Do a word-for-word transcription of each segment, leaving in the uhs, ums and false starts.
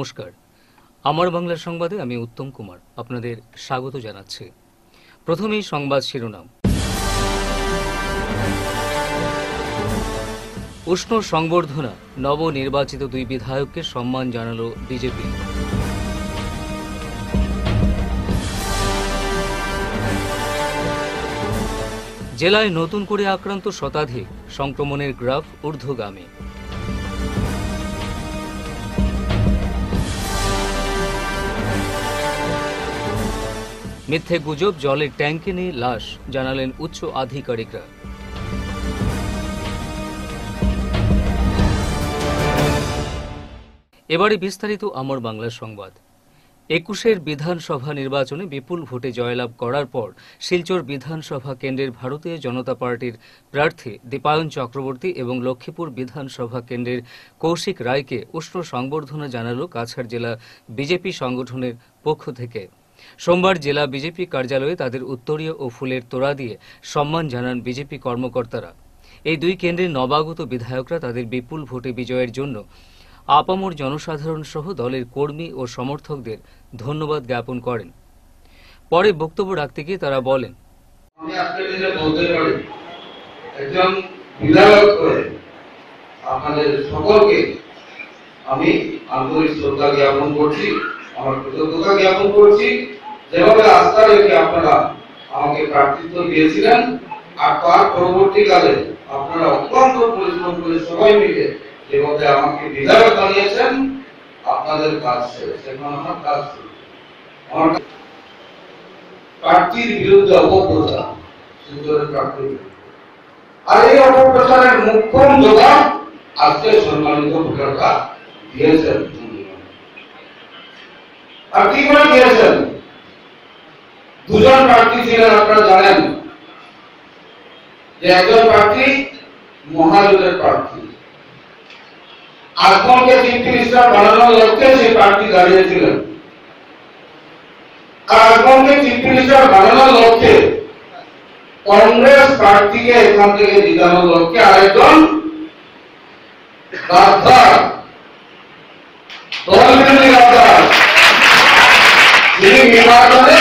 নমস্কার, আমার বাংলা সংবাদে আমি উত্তম কুমার আপনাদের স্বাগত জানাচ্ছি। প্রথমেই সংবাদ শিরোনাম। উষ্ণ সংবর্ধনা, নবনির্বাচিত দুই বিধায়ককে সম্মান জানালো বিজেপি। জেলায় নতুন করে আক্রান্ত শতাধিক, সংক্রমণের গ্রাফ ঊর্ধ্বগামী। মিথ্যে গুজব, জলের ট্যাঙ্কে নিয়ে লাশ, জানালেন উচ্চ আধিকারিকরা। এবারে বিস্তারিত আমার বাংলা সংবাদ। একুশের বিধানসভা নির্বাচনে বিপুল ভোটে জয়লাভ করার পর শিলচর বিধানসভা কেন্দ্রের ভারতীয় জনতা পার্টির প্রার্থী দীপায়ন চক্রবর্তী এবং লক্ষ্মীপুর বিধানসভা কেন্দ্রের কৌশিক রায়কে উষ্ণ সংবর্ধনা জানালো কাছাড় জেলা বিজেপি সংগঠনের পক্ষ থেকে। সোমবার জেলা বিজেপি কার্যালয়ে তাদের উত্তরীয় ও ফুলের তোড়া দিয়ে সম্মান জানান বিজেপি কর্মকর্তারা। এই দুই কেন্দ্রের নবাগত বিধায়করা তাদের বিপুল ভোটে বিজয়ের জন্য আপামর জনসাধারণ সহ দলের কর্মী ও সমর্থকদের ধন্যবাদ জ্ঞাপন করেন। পরে বক্তব্য রাখতে গিয়ে তারা বলেন, আমি আজকে যেটা বলতে পারি, একজন বিধায়ক করে আপনাদের সকলকে আমি আন্তরিক শ্রদ্ধা জ্ঞাপন করছি, আমার কৃতজ্ঞতা জ্ঞাপন করছি। যেভাবে আস্থা রেখে আপনারা আমাকে প্রার্থিত্ব দিয়েছিলেন আর তার পরবর্তীকালে আপনারা অত্যন্ত পরিশ্রম করে সবাই মিলে যেভাবে আমাকে বিধায়ক বানিয়েছেন, আপনাদের কাজ শেষ, এখন আমার কাজ শুরু। আমার প্রার্থীর বিরুদ্ধে অপপ্রচার, শিলচরের প্রার্থীর আর এই অপপ্রচারের মুখ্যম জবাব আজকে সম্মানিত ভোটাররা দিয়েছেন। আর কি করে দিয়েছেন? দুজন প্রার্থী ছিলেন, আপনারা জানেন যে একজন প্রার্থী মহাজোটের প্রার্থী, আজমলকে চিফ মিনিস্টার বানানোর লক্ষ্যে সেই প্রার্থী দাঁড়িয়েছিলেন। আর আজমলকে চিফ মিনিস্টার বানানোর লক্ষ্যে কংগ্রেস প্রার্থীকে এখান থেকে জিতানোর লক্ষ্যে আরেকজন গাদ্দার, দল বিরোধী গাদ্দার, যিনি নির্বাচনে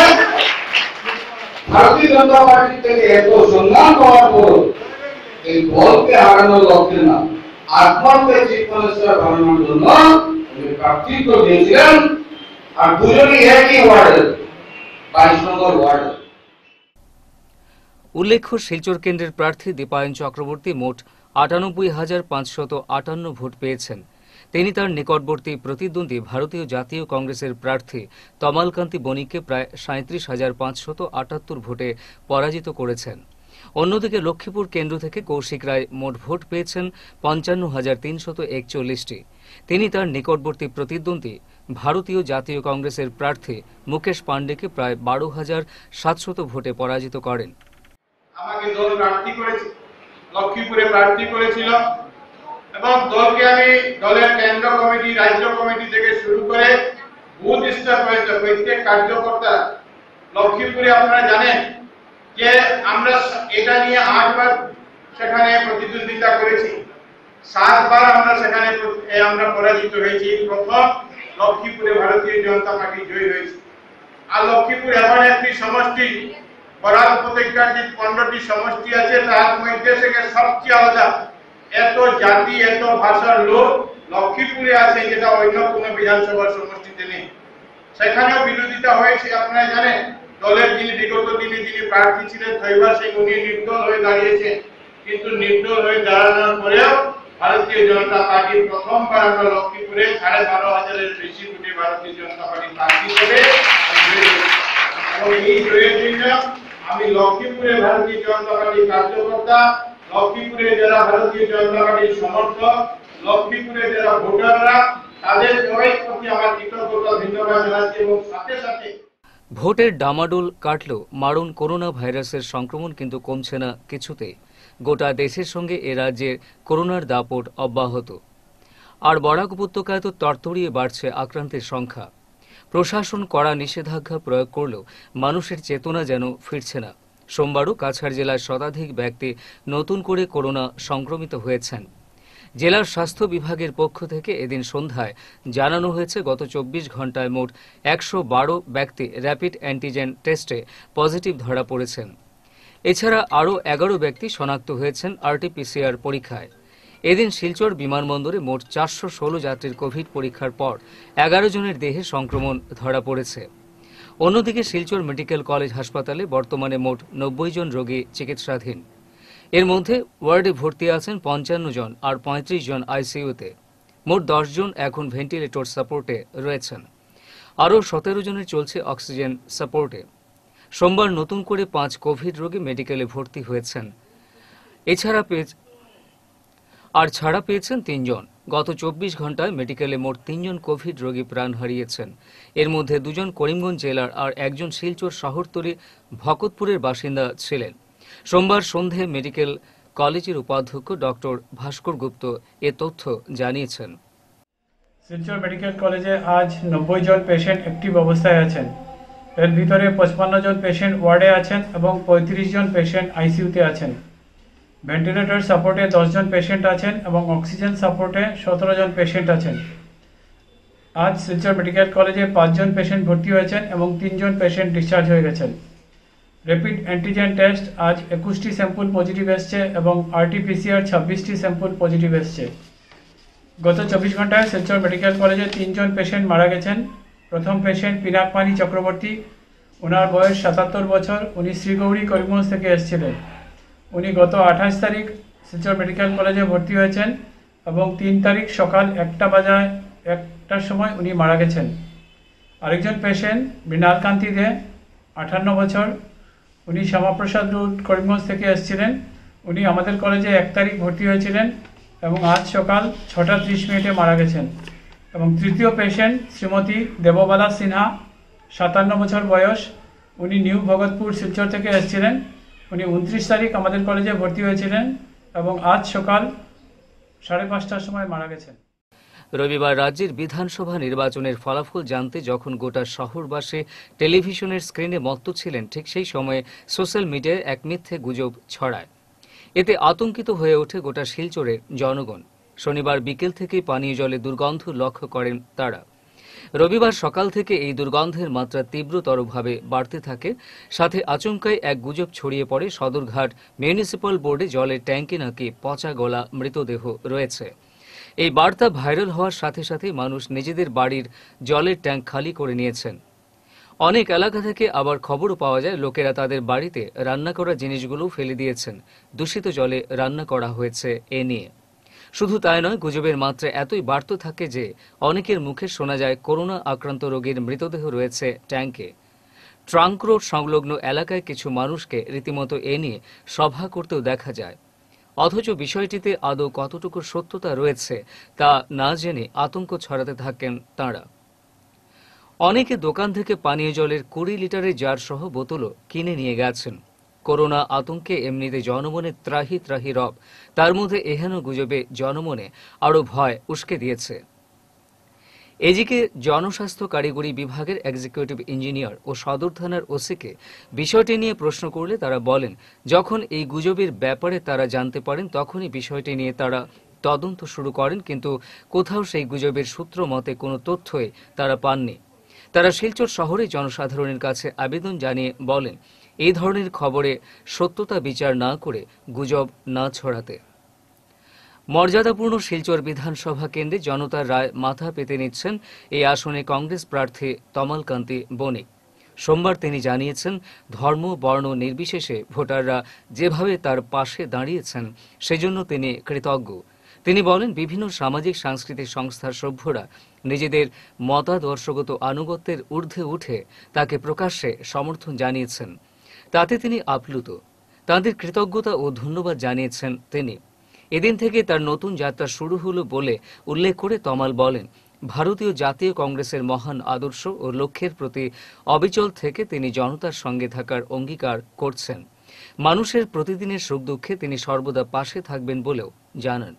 ভারতীয় জনতা পার্টি থেকে এত সম্মান পাওয়ার পর এই দলকে হারানোর লক্ষ্যে না, আজমলকে চিফ মিনিস্টার বানানোর জন্য প্রার্থিত্ব দিয়েছিলেন। আর দুজনই একই ওয়ার্ডের, বাইশ নম্বর ওয়ার্ডের। উল্লেখ্য, শিলচর কেন্দ্রের প্রার্থী দীপায়ন চক্রবর্তী মোট আটানব্বই হাজার পাঁচশত আটান্ন ভোট পেয়েছেন। তিনি তার নিকটবর্তী প্রতিদ্বন্দ্বী ভারতীয় জাতীয় কংগ্রেসের প্রার্থী তমালকান্তি বণিককে প্রায় সাঁত্রিশ হাজার পাঁচশত আটাত্তর ভোটে পরাজিত করেছেন। অন্যদিকে লক্ষ্মীপুর কেন্দ্র থেকে কৌশিক রায় মোট ভোট পেয়েছেন পঞ্চান্ন হাজার তিনশত একচল্লিশটি। তিনি তার নিকটবর্তী প্রতিদ্বন্দ্বী ভারতীয় জাতীয় কংগ্রেসের প্রার্থী মুকেশ পান্ডেকে প্রায় বারো হাজার সাতশত ভোটে পরাজিত করেন। আমাকে দল প্রার্থী করেছে, লক্ষ্মীপুরে প্রার্থী করেছিল এবং দলকে আমি দলের কেন্দ্র কমিটি, রাজ্য কমিটি থেকে শুরু করে বুথ স্তর পর্যন্ত প্রত্যেক কার্যকর্তা লক্ষ্মীপুরে আপনারা জানেন যে আমরা এটা নিয়ে আটবার সেখানে প্রতিদ্বন্দ্বিতা করেছি, সাতবার আমরা সেখানে আমরা পরাজিত হয়েছি। প্রথম লক্ষ্মীপুরে ভারতীয় জনতা পার্টি জয়ী হয়েছে। আর লক্ষ্মীপুর এমন একটি সমষ্টি, বরাক উপত্যকার যে পনেরোটি সমষ্টি আছে তার মধ্যে থেকে সবচেয়ে আলাদা, এত জাতি এত ভাষার লোক লক্ষ্মীপুরে আছে যেটা অন্য কোনো বিধানসভার সমষ্টিতে নেই। সেখানেও বিরোধিতা হয়েছে, আপনারা জানেন। দলের যিনি বিগত দিনে যিনি প্রার্থী ছিলেন থৈবা সিং, উনি নির্দল হয়ে দাঁড়িয়েছেন, কিন্তু নির্দল হয়ে দাঁড়ানোর পরেও ভারতীয় জনতা পার্টি প্রথমবার আমরা লক্ষ্মীপুরে সাড়ে বারো হাজারের বেশি ভোটে ভারতীয় জনতা পার্টি প্রার্থী করে এবং এই জয়ের জন্য আমি লক্ষ্মীপুরে ভারতীয় জনতা পার্টির কার্যকর্তা, লক্ষ্মীপুরে যারা ভারতীয় জনতা পার্টির সমর্থক, লক্ষ্মীপুরে যারা ভোটাররা, তাদের সবাই প্রতি আমার কৃতজ্ঞতা ধন্যবাদ জানাচ্ছি। এবং সাথে সাথে ভোটের ডামাডোল কাটলেও মারণ করোনা ভাইরাসের সংক্রমণ কিন্তু কমছে না কিছুতেই। গোটা দেশের সঙ্গে এ রাজ্যে করোনার দাপট অব্যাহত। আর বরাক উপত্যকায় তো তরতরিয়ে বাড়ছে আক্রান্তের সংখ্যা। প্রশাসন কড়া নিষেধাজ্ঞা প্রয়োগ করলেও মানুষের চেতনা যেন ফিরছে না। সোমবারও কাছাড় জেলার শতাধিক ব্যক্তি নতুন করে করোনা সংক্রমিত হয়েছেন। জেলার স্বাস্থ্য বিভাগের পক্ষ থেকে এদিন সন্ধ্যায় জানানো হয়েছে গত চব্বিশ ঘন্টায় মোট একশো বারো ব্যক্তি র্যাপিড অ্যান্টিজেন টেস্টে পজিটিভ ধরা পড়েছেন। এছাড়া আরও এগারো ব্যক্তি শনাক্ত হয়েছেন আরটিপিসিআর পরীক্ষায়। এদিন শিলচর বিমানবন্দরে মোট চারশো ষোলো যাত্রীর কোভিড পরীক্ষার পর এগারো জনের দেহে সংক্রমণ ধরা পড়েছে। অন্যদিকে শিলচর মেডিকেল কলেজ হাসপাতালে বর্তমানে মোট নব্বই জন রোগী চিকিৎসাধীন। এর মধ্যে ওয়ার্ডে ভর্তি আছেন পঞ্চান্ন জন আর পঁয়ত্রিশ জন আইসিইউতে। মোট দশ জন এখন ভেন্টিলেটর সাপোর্টে রয়েছেন। আরও সতেরো জনের চলছে অক্সিজেন সাপোর্টে। সোমবার নতুন করে পাঁচ কোভিড রোগী মেডিকেলে ভর্তি হয়েছেন। এছাড়া আর ছাড়া পেয়েছেন তিনজন। গত চব্বিশ ঘন্টায় মেডিকেলে মোট তিনজন কোভিড রোগী প্রাণ হারিয়েছেন। এর মধ্যে দুজন করিমগঞ্জ জেলার আর একজন শিলচর শহরতলি ভকতপুরের বাসিন্দা ছিলেন। সোমবার সন্ধে মেডিকেল কলেজের উপাধ্যক্ষ ডক্টর ভাস্কর গুপ্ত এ তথ্য জানিয়েছেন। শিলচর মেডিকেল কলেজে আজ নব্বই জন পেশেন্ট অ্যাক্টিভ অবস্থায় আছেন। এর ভিতরে পঁচপান্ন জন পেশেন্ট ওয়ার্ডে আছেন এবং পঁয়ত্রিশ জন পেশেন্ট আইসিইউতে আছেন। ভেন্টিলেটর সাপোর্টে দশ জন পেশেন্ট আছেন এবং অক্সিজেন সাপোর্টে সতেরো জন পেশেন্ট আছেন। আজ শিলচর মেডিকেল কলেজে পাঁচজন পেশেন্ট ভর্তি হয়েছেন এবং তিনজন পেশেন্ট ডিসচার্জ হয়ে গেছেন। র্যাপিড অ্যান্টিজেন টেস্ট আজ একুশটি স্যাম্পল পজিটিভ এসছে এবং আরটিপিসিআর ছাব্বিশটি স্যাম্পল পজিটিভ এসছে। গত চব্বিশ ঘন্টায় শিলচর মেডিকেল কলেজে তিনজন পেশেন্ট মারা গেছেন। প্রথম পেশেন্ট পিনাকপানি চক্রবর্তী, ওনার বয়স সাতাত্তর বছর। উনি শ্রীগৌরী করিমগঞ্জ থেকে এসেছিলেন। উনি গত আঠাশ তারিখ শিলচর মেডিকেল কলেজে ভর্তি হয়েছেন এবং তিন তারিখ সকাল একটা বাজায় একটার সময় উনি মারা গেছেন। আরেকজন পেশেন্ট মৃণালকান্তি দে, আটান্ন বছর। উনি শ্যামাপ্রসাদ রোড করিমগঞ্জ থেকে এসেছিলেন। উনি আমাদের কলেজে এক তারিখ ভর্তি হয়েছিলেন এবং আজ সকাল ছটা ত্রিশ মিনিটে মারা গেছেন। এবং তৃতীয় পেশেন্ট শ্রীমতী দেববালা সিনহা, সাতান্ন বছর বয়স। উনি নিউ ভগতপুর শিলচর থেকে এসেছিলেন। উনি উনত্রিশ তারিখ আমাদের কলেজে ভর্তি হয়েছিলেন এবং আজ সকাল সাড়ে পাঁচটার সময় মারা গেছেন। রবিবার রাজ্যের বিধানসভা নির্বাচনের ফলাফল জানতে যখন গোটা শহরবাসী টেলিভিশনের স্ক্রিনে মত্ত ছিলেন, ঠিক সেই সময়ে সোশ্যাল মিডিয়ায় এক মিথ্যে গুজব ছড়ায়। এতে আতঙ্কিত হয়ে ওঠে গোটা শিলচরের জনগণ। শনিবার বিকেল থেকে পানীয় জলে দুর্গন্ধ লক্ষ্য করেন তারা। রবিবার সকাল থেকে এই দুর্গন্ধের মাত্রা তীব্রতরভাবে বাড়তে থাকে। সাথে আচমকাই এক গুজব ছড়িয়ে পড়ে সদরঘাট মিউনিসিপ্যাল বোর্ডে জলের ট্যাঙ্কে নাকি পচা গলা মৃতদেহ রয়েছে। এই বার্তা ভাইরাল হওয়ার সাথে সাথে মানুষ নিজেদের বাড়ির জলের ট্যাঙ্ক খালি করে নিয়েছেন। অনেক এলাকা থেকে আবার খবরও পাওয়া যায় লোকেরা তাদের বাড়িতে রান্না করা জিনিসগুলো ফেলে দিয়েছেন। দূষিত জলে রান্না করা হয়েছে এ নিয়ে। শুধু তাই নয়, গুজবের মাত্রা এতই বাড়তে থাকে যে অনেকের মুখে শোনা যায় করোনা আক্রান্ত রোগীর মৃতদেহ রয়েছে ট্যাঙ্কে। ট্রাঙ্ক রোড সংলগ্ন এলাকায় কিছু মানুষকে রীতিমতো এ নিয়ে সভা করতেও দেখা যায়। অথচ বিষয়টিতে আদৌ কতটুকু সত্যতা রয়েছে তা না জেনে আতঙ্ক ছড়াতে থাকেন তাঁরা। অনেকে দোকান থেকে পানীয় জলের কুড়ি লিটারের জার সহ বোতলও কিনে নিয়ে গেছেন। করোনা আতঙ্কে এমনিতে জনমনে ত্রাহি ত্রাহি রব, তার মধ্যে এহেন গুজবে জনমনে আরো ভয় উস্কে দিয়েছে। এদিকে জনস্বাস্থ্য কারিগরি বিভাগের এক্সিকিউটিভ ইঞ্জিনিয়ার ও সদর থানার ওসিকে বিষয়টি নিয়ে প্রশ্ন করলে তারা বলেন, যখন এই গুজবের ব্যাপারে তারা জানতে পারেন তখনই বিষয়টি নিয়ে তারা তদন্ত শুরু করেন, কিন্তু কোথাও সেই গুজবের সূত্র মতে কোনো তথ্যই তারা পাননি। তারা শিলচর শহরে জনসাধারণের কাছে আবেদন জানিয়ে বলেন, এই ধরনের খবরে সত্যতা বিচার না করে গুজব না ছড়াতে। মর্যাদাপূর্ণ শিলচর বিধানসভা কেন্দ্রে জনতার রায় মাথা পেতে নিচ্ছেন এই আসনে কংগ্রেস প্রার্থী তমালকান্তি বণিক। সোমবার তিনি জানিয়েছেন, ধর্ম বর্ণ নির্বিশেষে ভোটাররা যেভাবে তার পাশে দাঁড়িয়েছেন সেজন্য তিনি কৃতজ্ঞ। তিনি বলেন, বিভিন্ন সামাজিক সাংস্কৃতিক সংস্থার সভ্যরা নিজেদের মতাদর্শগত আনুগত্যের ঊর্ধ্বে উঠে তাকে প্রকাশ্যে সমর্থন জানিয়েছেন। তাতে তিনি আপ্লুত। তাঁদের কৃতজ্ঞতা ও ধন্যবাদ জানিয়েছেন তিনি। এদিন থেকে তার নতুন যাত্রা শুরু হলো বলে উল্লেখ করে তমাল বলেন, ভারতীয় জাতীয় কংগ্রেসের মহান আদর্শ ও লক্ষ্যের প্রতি অবিচল থেকে তিনি জনতার সঙ্গে থাকার অঙ্গীকার করছেন। মানুষের প্রতিদিনের সুখ দুঃখে তিনি সর্বদা পাশে থাকবেন বলেও জানান।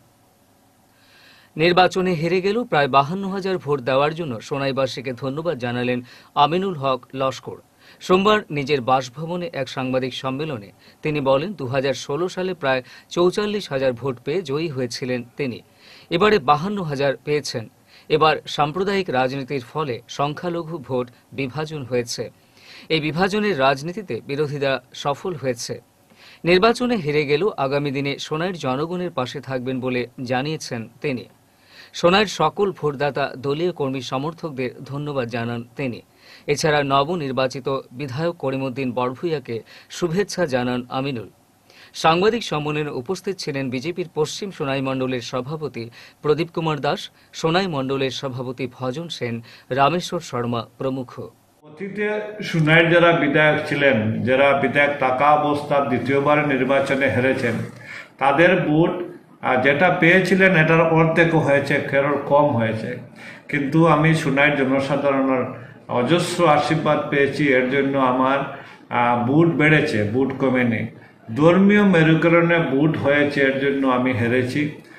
নির্বাচনে হেরে গেলেও প্রায় বাহান্ন হাজার ভোট দেওয়ার জন্য সোনাইবাসীকে ধন্যবাদ জানালেন আমিনুল হক লস্কর। সোমবার নিজের বাসভবনে এক সাংবাদিক সম্মেলনে তিনি বলেন, দু হাজার ষোলো সালে প্রায় চৌচল্লিশ হাজার ভোট পেয়ে জয়ী হয়েছিলেন তিনি। এবারে বাহান্ন হাজার পেয়েছেন। এবার সাম্প্রদায়িক রাজনীতির ফলে সংখ্যালঘু ভোট বিভাজন হয়েছে। এই বিভাজনের রাজনীতিতে বিরোধীরা সফল হয়েছে। নির্বাচনে হেরে গেলেও আগামী দিনে সোনাইয়ের জনগণের পাশে থাকবেন বলে জানিয়েছেন তিনি। সোনাইয়ের সকল ভোটদাতা দলীয় কর্মী সমর্থকদের ধন্যবাদ জানান তিনি। এছাড়া নবনির্বাচিত বিধায়ক করিমউদ্দিন বড়ভূইয়াকে শুভেচ্ছা জানান আমিনুল। সাংবাদিক সম্মেলনে উপস্থিত ছিলেন বিজেপির পশ্চিম সোনাই মণ্ডলের সভাপতি প্রদীপ কুমার দাস, সোনাই মণ্ডলের সভাপতি ভজন সেন, রামেশ্বর শর্মা প্রমুখ। অতীতে সোনাইয়ের যারা বিধায়ক ছিলেন, যারা বিধায়ক থাকা অবস্থার দ্বিতীয়বার নির্বাচনে হেরেছেন, তাদের ভোট যেটা পেয়েছিলেন এটার অর্ধেকও হয়েছে, কেরল কম হয়েছে। কিন্তু আমি সোনাইয়ের জনসাধারণের অজস্র আশীর্বাদ পেয়েছি, এর জন্য আমার ভোট বেড়েছে, ভোট কমেনি। ধর্মীয় মেরুকরণে ভোট হয়েছে, এর জন্য আমি হেরেছি।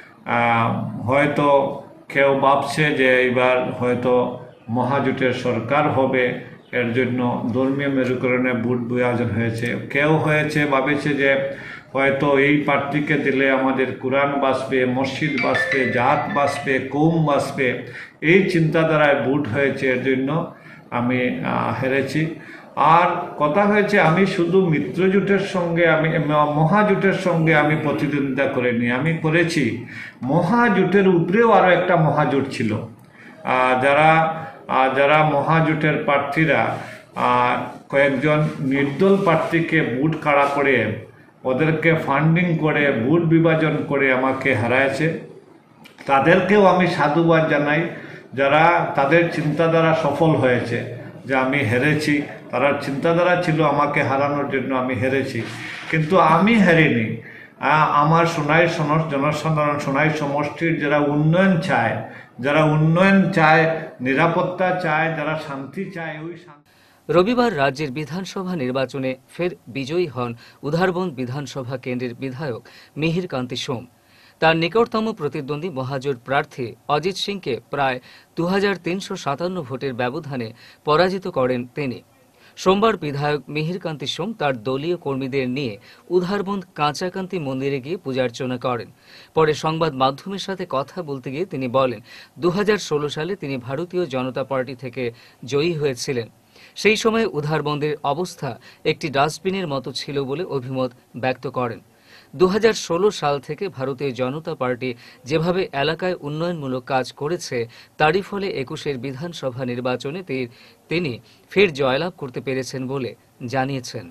হয়তো কেউ ভাবছে যে এবার হয়তো মহাজোটের সরকার হবে, এর জন্য ধর্মীয় মেরুকরণে ভোট বিভাজন হয়েছে। কেউ হয়েছে ভাবেছে যে হয়তো এই প্রার্থীকে দিলে আমাদের কোরআন বাঁচবে, মসজিদ বাঁচবে, জাত বাঁচবে, কৌম বাঁচবে, এই চিন্তাধারায় ভোট হয়েছে, এর জন্য আমি হেরেছি। আর কথা হয়েছে আমি শুধু মিত্রজোটের সঙ্গে, আমি মহাজোটের সঙ্গে আমি প্রতিদ্বন্দ্বিতা করিনি, আমি করেছি মহাজোটের উপরেও আরও একটা মহাজোট ছিল। যারা যারা মহাজোটের প্রার্থীরা কয়েকজন নির্দল প্রার্থীকে ভোট কাড়া করে, ওদেরকে ফান্ডিং করে, ভোট বিভাজন করে আমাকে হারাইছে, তাদেরকেও আমি সাধুবাদ জানাই। যারা তাদের চিন্তাধারা সফল হয়েছে, যে আমি হেরেছি, তারা চিন্তাধারা ছিল আমাকে হারানোর জন্য আমি হেরেছি, কিন্তু আমি হেরিনি। আমার সোনাই জনসাধারণ, সোনাই সমষ্টির যারা উন্নয়ন চায়, যারা উন্নয়ন চায়, নিরাপত্তা চায়, যারা শান্তি চায়, ওই শান্তি। রবিবার রাজ্যের বিধানসভা নির্বাচনে ফের বিজয়ী হন উধারবন্দ বিধানসভা কেন্দ্রের বিধায়ক মিহির কান্তি সোম। তার নিকটতম প্রতিদ্বন্দ্বী মহাজোট প্রার্থী অজিত সিংকে প্রায় দু হাজার তিনশো সাতান্ন ভোটের ব্যবধানে পরাজিত করেন তিনি। সোমবার বিধায়ক মিহির কান্তি সোম তার দলীয় কর্মীদের নিয়ে উধারবন্দ কাঁচাকান্তি মন্দিরে গিয়ে পূজার্চনা করেন। পরে সংবাদ মাধ্যমের সাথে কথা বলতে গিয়ে তিনি বলেন, দু হাজার ষোলো সালে তিনি ভারতীয় জনতা পার্টি থেকে জয়ী হয়েছিলেন। সেই সময় উধারবন্দের অবস্থা একটি ডাস্টবিনের মতো ছিল বলে অভিমত ব্যক্ত করেন। দু হাজার ষোলো সাল থেকে ভারতীয় জনতা পার্টি যেভাবে এলাকায় উন্নয়নমূলক কাজ করেছে, তারই ফলে একুশের বিধানসভা নির্বাচনে তিনি ফের জয়লাভ করতে পেরেছেন বলে জানিয়েছেন।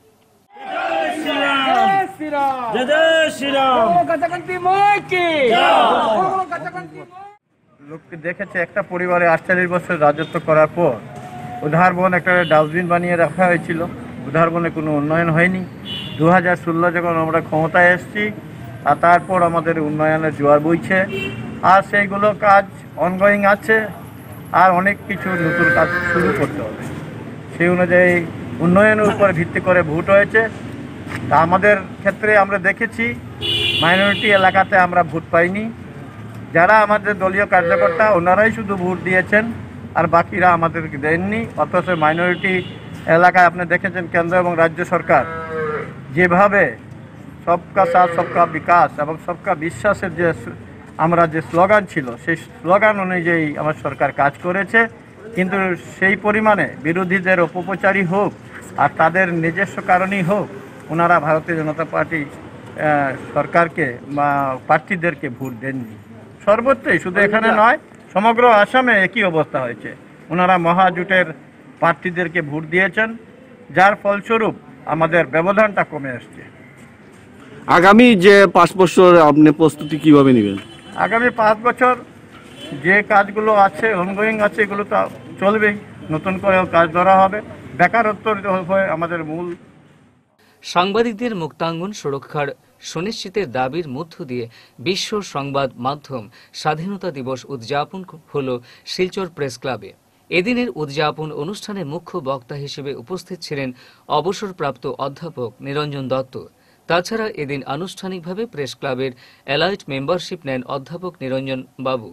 লোককে দেখেছে একটা পরিবারে আটচল্লিশ বছর রাজত্ব করার পর উধারবন একটা ডাস্টবিন বানিয়ে রাখা হয়েছিল। উধারবনে কোনো উন্নয়ন হয়নি। দু হাজার ষোলো যখন আমরা ক্ষমতায় এসেছি, আর তারপর আমাদের উন্নয়নের জোয়ার বইছে, আর সেইগুলো কাজ অনগোয়িং আছে, আর অনেক কিছু নতুন কাজ শুরু করতে হবে। সেই অনুযায়ী উন্নয়নের উপর ভিত্তি করে ভোট হয়েছে। তা আমাদের ক্ষেত্রে আমরা দেখেছি মাইনরিটি এলাকাতে আমরা ভোট পাইনি। যারা আমাদের দলীয় কার্যকর্তা, ওনারাই শুধু ভোট দিয়েছেন, আর বাকিরা আমাদেরকে দেননি। অথচ মাইনরিটি এলাকায় আপনি দেখেছেন কেন্দ্র এবং রাজ্য সরকার যেভাবে সবকা সাথ সবকা বিকাশ এবং সবকা বিশ্বাসের যে আমরা যে স্লোগান ছিল, সেই স্লোগান অনুযায়ী আমার সরকার কাজ করেছে। কিন্তু সেই পরিমাণে বিরোধীদের অপপ্রচারই হোক আর তাদের নিজস্ব কারণেই হোক, ওনারা ভারতীয় জনতা পার্টি সরকারকে বা প্রার্থীদেরকে ভোট দেননি। সর্বত্রই, শুধু এখানে নয়, সমগ্র আসামে একই অবস্থা হয়েছে। ওনারা মহাজোটের প্রার্থীদেরকে ভোট দিয়েছেন, যার ফলস্বরূপ আমাদের ব্যবধানটা কমে আসছে। আগামী যে পাঁচ বছর আপনি প্রস্তুতি কিভাবে নেবেন? আগামী পাঁচ বছর যে কাজগুলো আছে, অনগোয়িং আছে, এগুলো তো চলবেই। নতুন করেও কাজ ধরা হবে। বেকারত্ব হয় আমাদের মূল। সাংবাদিকদের মুক্তাঙ্গন সুরক্ষার সুনিশ্চিতের দাবির মধ্য দিয়ে বিশ্ব সংবাদ মাধ্যম স্বাধীনতা দিবস উদযাপন হল শিলচর প্রেস ক্লাবে। এদিনের উদযাপন অনুষ্ঠানে মুখ্য বক্তা হিসেবে উপস্থিত ছিলেন অবসরপ্রাপ্ত অধ্যাপক নিরঞ্জন দত্ত। তাছাড়া এদিন আনুষ্ঠানিকভাবে প্রেস ক্লাবের এলাইট মেম্বারশিপ নেন অধ্যাপক নিরঞ্জন বাবু।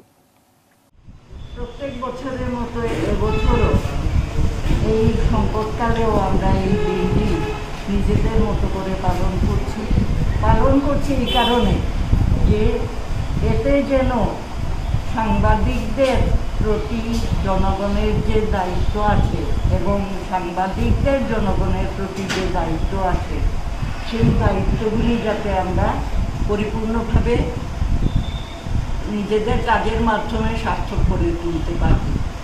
প্রত্যেক বছরের মতো এবছরও এই সংকটকালেও আমরা এই দিনটি নিজেদের মতো করে পালন করছি। পালন করছি এই কারণে যে এতে যেন সাংবাদিকদের প্রতি জনগণের যে দায়িত্ব আছে এবং সাংবাদিকদের জনগণের প্রতি যে দায়িত্ব আছে সেই দায়িত্বগুলি যাতে আমরা পরিপূর্ণভাবে নিজেদের কাজের মাধ্যমে সার্থক করে তুলতে পারি।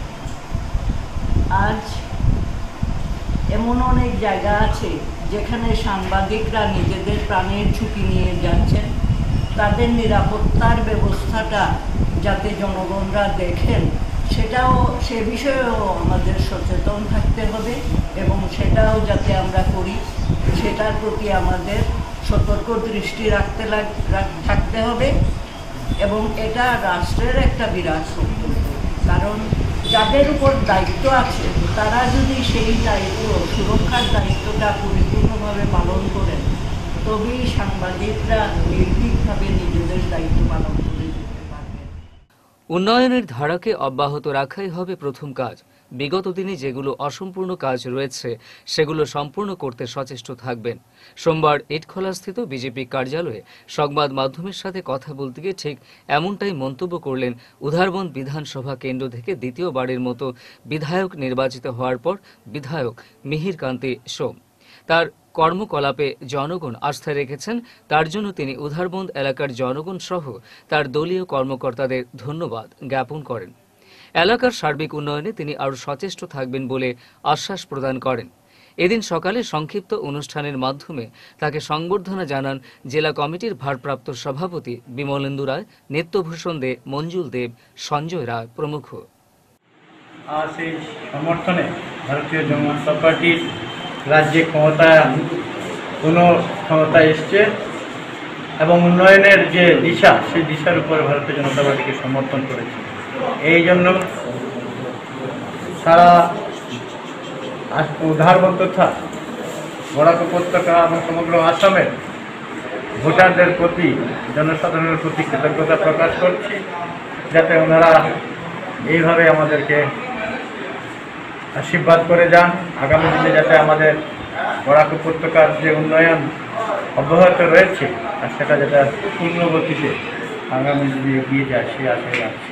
আজ এমন অনেক জায়গা আছে যেখানে সাংবাদিকরা নিজেদের প্রাণের ঝুঁকি নিয়ে যাচ্ছেন, তাদের নিরাপত্তার ব্যবস্থাটা যাতে জনগণরা দেখেন সেটাও সে বিষয়েও আমাদের সচেতন থাকতে হবে এবং সেটাও যাতে আমরা করি সেটার প্রতি আমাদের সতর্ক দৃষ্টি রাখতে থাকতে হবে এবং এটা রাষ্ট্রের একটা বিরাট কর্তব্য। কারণ যাদের উপর দায়িত্ব আছে তারা যদি সেই দায়িত্ব সুরক্ষার দায়িত্বটা পরিপূর্ণভাবে পালন করেন তবেই সাংবাদিকরা নির্ভীকভাবে নিজেদের দায়িত্ব পালন করে যেতে পারবেন। উন্নয়নের ধারাকে অব্যাহত রাখাই হবে প্রথম কাজ। বিগত দিনে যেগুলো অসম্পূর্ণ কাজ রয়েছে সেগুলো সম্পূর্ণ করতে সচেষ্ট থাকবেন। সোমবার ইটখোলাস্থিত বিজেপি কার্যালয়ে সংবাদ মাধ্যমের সাথে কথা বলতে গিয়ে ঠিক এমনটাই মন্তব্য করলেন উধারবন বিধানসভা কেন্দ্র থেকে দ্বিতীয়বারের মতো বিধায়ক নির্বাচিত হওয়ার পর বিধায়ক মিহির কান্তি সোম। তার কর্মকলাপে জনগণ আস্থা রেখেছেন, তার জন্য তিনি উধারবন্দ এলাকার জনগণ সহ তার দলীয় কর্মকর্তাদের ধন্যবাদ জ্ঞাপন করেন। এলাকার সার্বিক উন্নয়নে তিনি আরও সচেষ্ট থাকবেন বলে আশ্বাস প্রদান করেন। এদিন সকালে সংক্ষিপ্ত অনুষ্ঠানের মাধ্যমে তাকে সংবর্ধনা জানান জেলা কমিটির ভারপ্রাপ্ত সভাপতি বিমলেন্দু রায়, নিত্যভূষণ দে, মঞ্জুল দেব, সঞ্জয় রায় প্রমুখ। আর সেই সমর্থনে ভারতীয় জনতা পার্টির রাজ্যে ক্ষমতায় কোনো ক্ষমতা এসছে এবং উন্নয়নের যে দিশা সেই দিশার উপর ভারতীয় জনতা পার্টিকে সমর্থন করেছে। এই জন্য সারা উধারবন তথা বরাক উপত্যকা এবং সমগ্র আসামের ভোটারদের প্রতি জনসাধারণের প্রতি কৃতজ্ঞতা প্রকাশ করছি, যাতে ওনারা এইভাবে আমাদেরকে আশীর্বাদ করে যান। আগামী দিনে যাতে আমাদের বরাক উপত্যকার যে উন্নয়ন অব্যাহত রয়েছে আর সেটা যাতে পূর্ণ গতিতে আগামী দিনে এগিয়ে যায় সে আশায় রাখছি।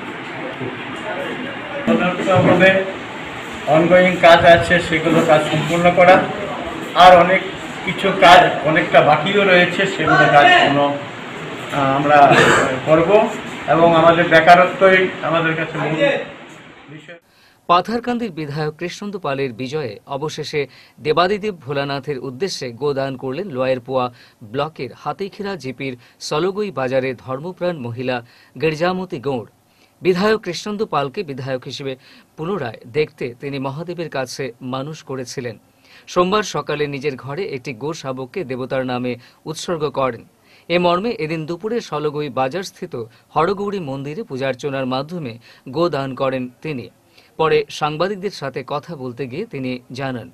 তদন্তভাবে অনগোয়িং কাজ আছে সেগুলো কাজ সম্পূর্ণ করা, আর অনেক কিছু কাজ অনেকটা বাকিও রয়েছে সেগুলো কাজগুলো আমরা করব এবং আমাদের বেকারত্বই আমাদের কাছে মূল বিষয়। পাথারকান্দির বিধায়ক কৃষ্ণেন্দু পালের বিজয়ে অবশেষে দেবাদিদেব ভোলানাথের উদ্দেশ্যে গোদান করলেন লোয়ারপোয়া ব্লকের হাতিখিরা জিপির সলগই বাজারে ধর্মপ্রাণ মহিলা গির্জামতি গৌড়। বিধায়ক কৃষ্ণেন্দু পালকে বিধায়ক হিসেবে পুনরায় দেখতে তিনি মহাদেবের কাছে মানুষ করেছিলেন। সোমবার সকালে নিজের ঘরে একটি গো শাবককে দেবতার নামে উৎসর্গ করেন। এ মর্মে এদিন দুপুরে সলগই বাজার স্থিত হরগৌরী মন্দিরে পূজার্চনার মাধ্যমে গো দান করেন তিনি। পরে সাংবাদিকদের সাথে কথা বলতে গিয়ে তিনি জানান,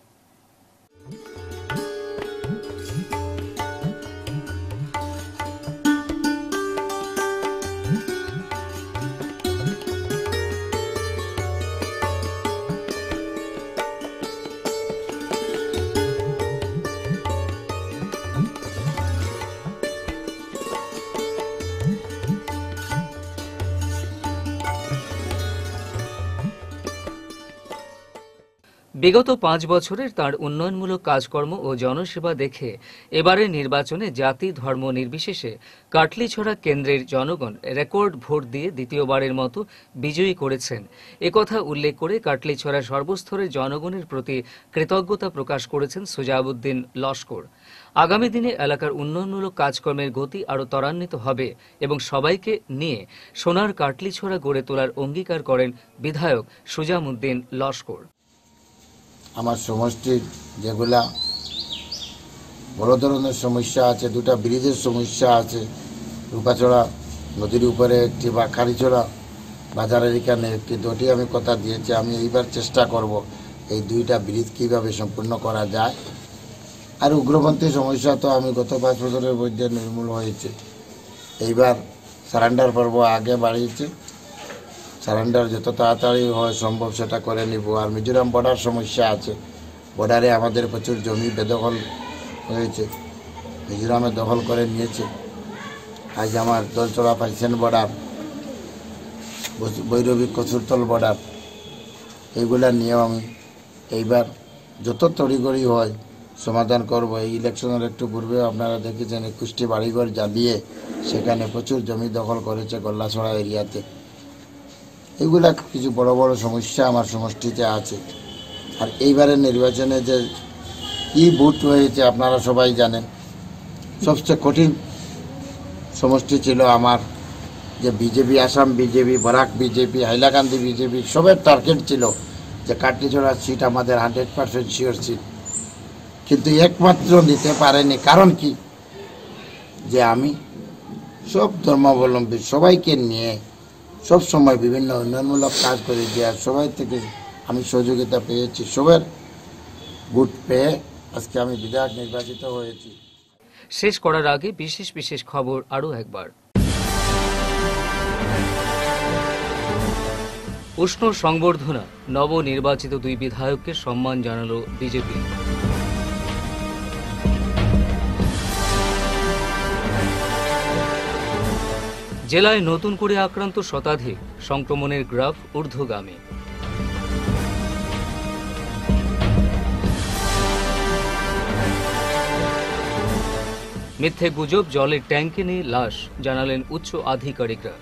বিগত পাঁচ বছরের তার উন্নয়নমূলক কাজকর্ম ও জনসেবা দেখে এবারের নির্বাচনে জাতি ধর্ম নির্বিশেষে কাটলিছড়া কেন্দ্রের জনগণ রেকর্ড ভোট দিয়ে দ্বিতীয়বারের মতো বিজয়ী করেছেন। একথা উল্লেখ করে কাটলিছড়া সর্বস্তরের জনগণের প্রতি কৃতজ্ঞতা প্রকাশ করেছেন সুজাবুদ্দিন লস্কর। আগামী দিনে এলাকার উন্নয়নমূলক কাজকর্মের গতি আরও ত্বরান্বিত হবে এবং সবাইকে নিয়ে সোনার কাটলিছড়া গড়ে তোলার অঙ্গীকার করেন বিধায়ক সুজামুদ্দিন লস্কর। আমার সমষ্টির যেগুলা বড় ধরনের সমস্যা আছে, দুটা ব্রিজের সমস্যা আছে, রূপাচড়া নদীর উপরে একটি বা খারিছড়া বাজারের এখানে একটি, দুটি আমি কথা দিয়েছি। আমি এইবার চেষ্টা করব এই দুইটা ব্রিজ কীভাবে সম্পূর্ণ করা যায়। আর উগ্রপন্থী সমস্যা তো আমি গত পাঁচ বছরের মধ্যে নির্মূল হয়েছে। এইবার সারেন্ডার পর্ব আগে বাড়িয়েছে, সারেন্ডার যত তাড়াতাড়ি হয় সম্ভব সেটা করে নিব। আর মিজোরাম বর্ডার সমস্যা আছে, বর্ডারে আমাদের প্রচুর জমি বেদখল হয়েছে, মিজোরামে দখল করে নিয়েছে। আজ আমার দলচড়া পাইছেন বর্ডার, বৈরবী কচুরতল বর্ডার, এইগুলা নিয়েও আমি এইবার যত তড়িগড়ি হয় সমাধান করব। এই ইলেকশনের একটু পূর্বে আপনারা দেখেছেন একুশটি বাড়িঘর জ্বালিয়ে সেখানে প্রচুর জমি দখল করেছে গল্লাছড়া এরিয়াতে। এইগুলা কিছু বড় বড় সমস্যা আমার সমষ্টিতে আছে। আর এইবারের নির্বাচনে যে কি ভোট হয়েছে আপনারা সবাই জানেন। সবচেয়ে কঠিন সমষ্টি ছিল আমার, যে BJP, Assam BJP, Barak BJP, Hailakandi BJP, সবের টার্গেট ছিল যে কাটলিছড়ার সিট আমাদের হান্ড্রেড পার্সেন্ট শিওর সিট, কিন্তু একমাত্র নিতে পারেনি। কারণ কি, যে আমি সব ধর্মাবলম্বী সবাইকে নিয়ে সব সময় বিভিন্ন উন্নয়নমূলক কাজ করে যে সবাই থেকে আমি সহযোগিতা পেয়েছি, সবার ভোট পেয়ে আজকে আমি বিধায়ক নির্বাচিত হয়েছি। শেষ করার আগে বিশেষ বিশেষ খবর আরও একবার। উষ্ণ সংবর্ধনা, নবনির্বাচিত দুই বিধায়ককে সম্মান জানালো বিজেপি। জেলায় নতুন করে আক্রান্ত শতাধিক, সংক্রমণের গ্রাফ ঊর্ধ্বগামী। মিথ্যে গুজব, জলের ট্যাঙ্কে নিয়ে লাশ, জানালেন উচ্চ আধিকারিকরা।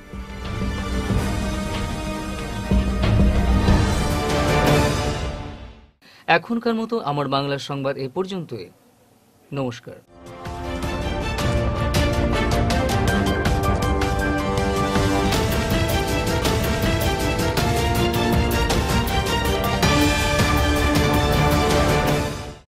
এখনকার মতো আমার বাংলা সংবাদ এ পর্যন্তই। নমস্কার।